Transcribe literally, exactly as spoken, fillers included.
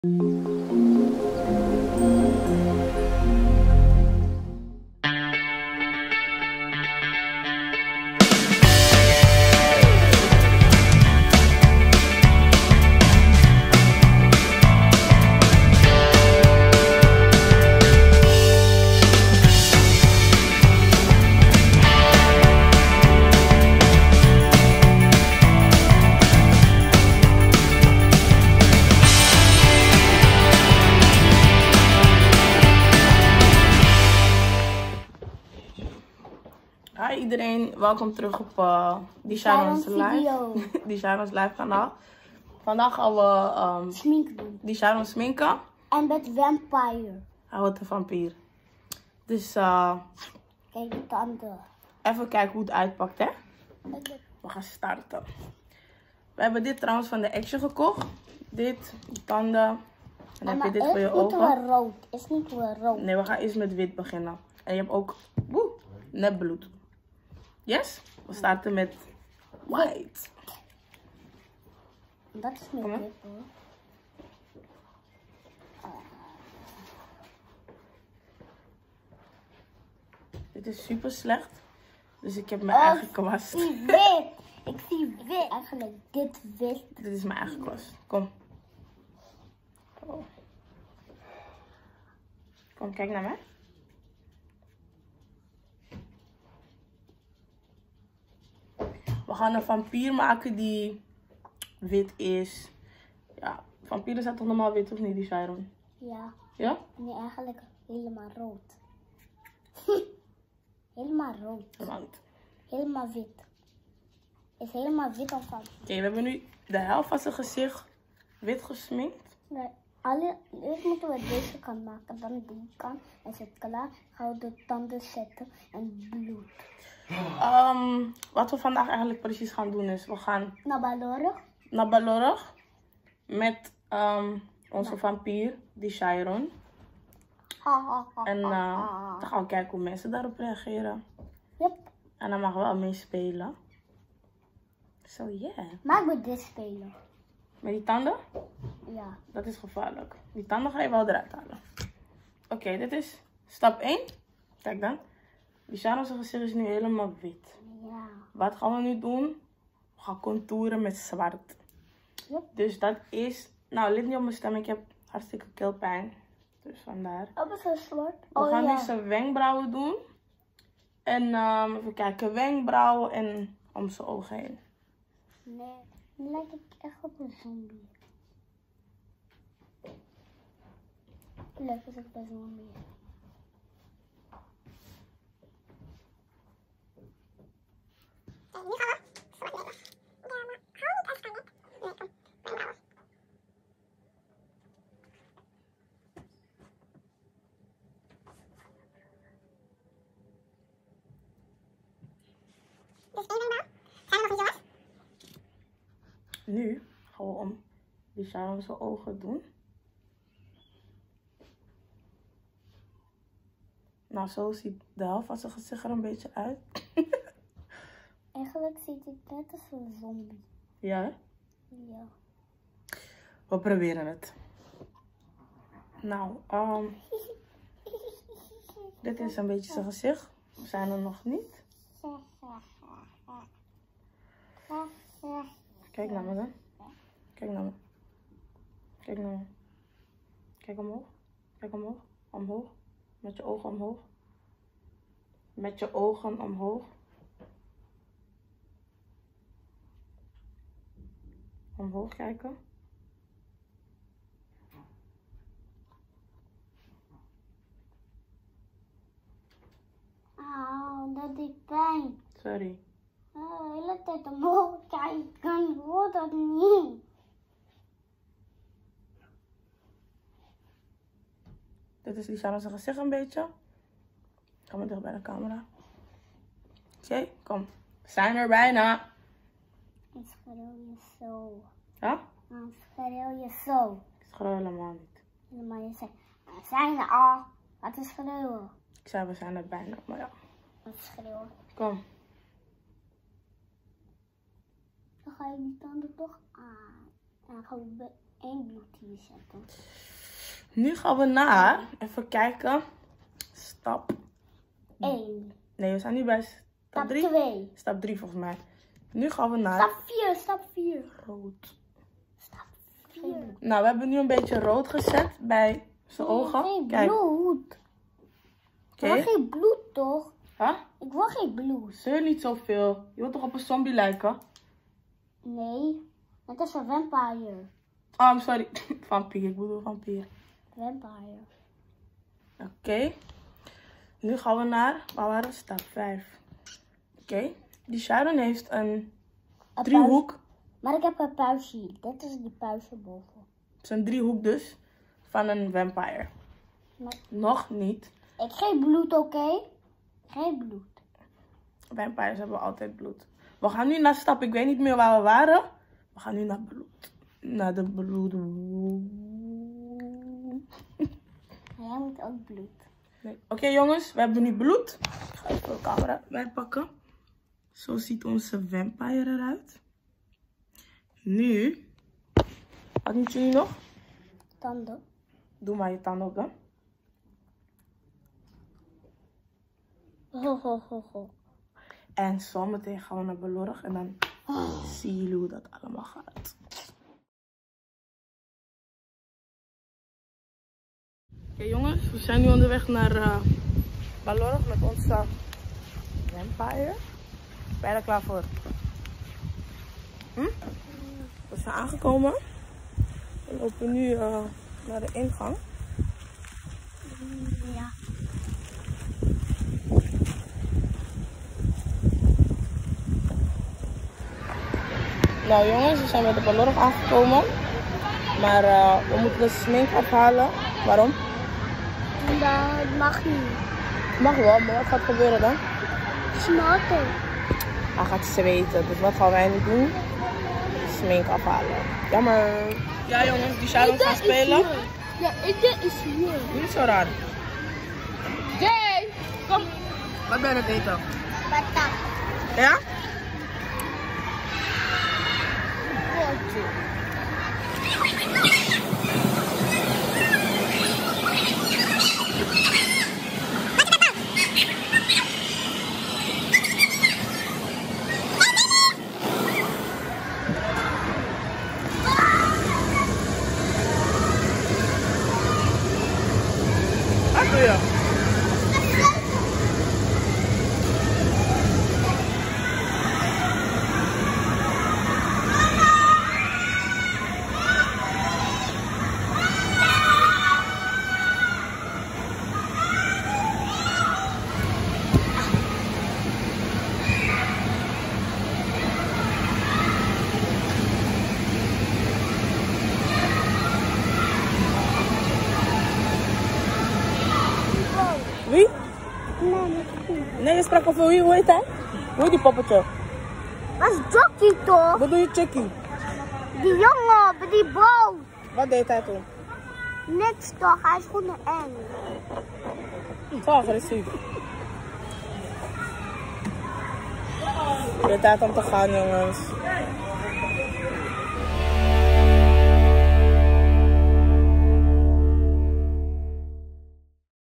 Hi iedereen, welkom terug op uh, die Sharon's Live. Die Sharon's Live kanaal. Vandaag gaan we um, sminken doen. Die Sharon sminken. En met vampire. Hij wordt een vampier. Dus uh, kijk de tanden. Even kijken hoe het uitpakt, hè? Okay. We gaan starten. We hebben dit trouwens van de Action gekocht. Dit, de tanden. En dan heb je dit voor je ogen. Is niet wel rood. Is niet wel rood. Nee, we gaan eerst met wit beginnen. En je hebt ook woe, nepbloed. Yes? We starten met white. Dat is niet wit hoor. Dit is super slecht. Dus ik heb mijn oh, eigen kwast. Ik zie wit. Ik zie wit. Eigenlijk dit wit. Dit is mijn eigen kwast. Kom. Oh. Kom, kijk naar mij. We gaan een vampier maken die wit is. Ja, vampieren zijn toch normaal wit of niet, die Sharon? Ja. Ja? Nee, eigenlijk helemaal rood. helemaal rood. Helemaal niet. Helemaal wit. Is helemaal wit of wat? Oké, we hebben nu de helft van zijn gezicht wit gesminkt. Nee, alle, eerst moeten we deze kant maken, dan die kant. En zit klaar, gaan we de tanden zetten en bloed. Um, wat we vandaag eigenlijk precies gaan doen is, we gaan naar Balorg. Naar Balorg met um, onze vampier, die Sharon. En uh, dan gaan we kijken hoe mensen daarop reageren. Yep. En dan mag we wel mee spelen. So yeah. Maar ik moet dit spelen. Met die tanden? Ja. Dat is gevaarlijk. Die tanden ga je wel eruit halen. Oké, okay, dit is stap één. Kijk dan. Die Sharon's gezicht is nu helemaal wit. Ja. Wat gaan we nu doen? We gaan contouren met zwart. Yep. Dus dat is... Nou, ligt niet op mijn stem. Ik heb hartstikke keelpijn. Dus vandaar. Oh, dat is zwart. We oh, gaan ja. nu zijn wenkbrauwen doen. En um, even kijken. Wenkbrauwen en om zijn ogen heen. Nee, nu lijkt ik echt op een zombie. Lijkt het op een zombie. Nu gaan we zwart leggen. Ja, maar hou niet echt van dit. Nee, kom. Wenkbrauwen. Dus één wenkbrauw. Zijn er nog niet zoals? Nu gaan we om die Sharon zijn ogen doen. Nou, zo ziet de helft van zijn gezicht er een beetje uit. Eigenlijk ziet het net als een zombie. Ja, hè? Ja. We proberen het. Nou, um, dit is een beetje zijn gezicht. We zijn er nog niet. Kijk naar me dan. Kijk naar me. Kijk naar me. Kijk omhoog. Kijk omhoog. Omhoog. Met je ogen omhoog. Met je ogen omhoog. Omhoog kijken. Auw, dat doet pijn. Sorry. Oh, de hele tijd omhoog kijken, hoor dat niet. Dit is die Sharon's gezicht een beetje. Kom maar dicht bij de camera. Oké, okay, kom. We zijn er bijna. Ik schreeuw je zo. Ja? Ik schreeuw je zo. Ik schreeuw helemaal niet. Maar je zegt, we zijn er al. Wat is schreeuwen? Ik zei, we zijn er bijna, maar ja. Wat schreeuwen? Kom. Dan ga je die tanden toch aan. En dan gaan we één bloed hier zetten. Nu gaan we naar, even kijken, stap één. Nee, we zijn nu bij stap Stap drie. twee. Stap drie volgens mij. Nu gaan we naar Stap vier, stap vier. rood. Stap vier. Nou, we hebben nu een beetje rood gezet bij zijn ogen. Geen Kijk, oké. bloed. Ik wil geen bloed toch? Huh? Ik wil geen bloed. Zeur niet zoveel. Je wilt toch op een zombie lijken? Nee, het is een vampire. Oh, sorry. Vampier, ik bedoel vampier. Vampire. Oké. Okay. Nu gaan we naar, waar waren we? Stap vijf. Oké. Okay. Die Sharon heeft een, Een driehoek. puis. Maar ik heb een puistje hier. Dit is die puistje boven. Het is een driehoek dus van een vampire. Maar Nog niet. ik geen bloed, oké? Okay? Geen bloed. Vampires hebben altijd bloed. We gaan nu naar stap, ik weet niet meer waar we waren. We gaan nu naar bloed. Naar de bloed. En jij moet ook bloed. Nee. Oké okay, jongens, we hebben nu bloed. Ik ga even de camera wegpakken. Zo ziet onze vampire eruit. Nu. Wat moet je nu nog? Tanden. Doe maar je tanden op dan. Ho, ho, ho, ho. En zometeen gaan we naar Belorg en dan oh. zien jullie hoe dat allemaal gaat. Oké okay, jongens, we zijn nu onderweg naar uh, Belorg met onze vampire. Ben je er klaar voor? Hm? We zijn aangekomen. We lopen nu uh, naar de ingang. Ja. Nou jongens, we zijn bij de Belorg aangekomen. Maar uh, we moeten de smink afhalen. Waarom? Dat mag niet. Mag wel, maar wat gaat gebeuren dan? Smaken. Hij gaat zweten, dus wat gaan wij nu doen? Smink afhalen. Jammer. Ja jongens, die Sharon gaan spelen. Ja, ik is hier. Niet zo raar. Jay, kom. Wat ben je aan het eten? Patat. Ja? Wat doe je? Wie? Nee, je sprak over wie? Hoe heet hij? Hoe heet die poppetje? Dat is Jockey toch? Wat doe je, Chucky? Die jongen bij die boot. Wat deed hij toen? Niks toch, hij is gewoon eng. Zo agressief. Het is tijd om te gaan, jongens.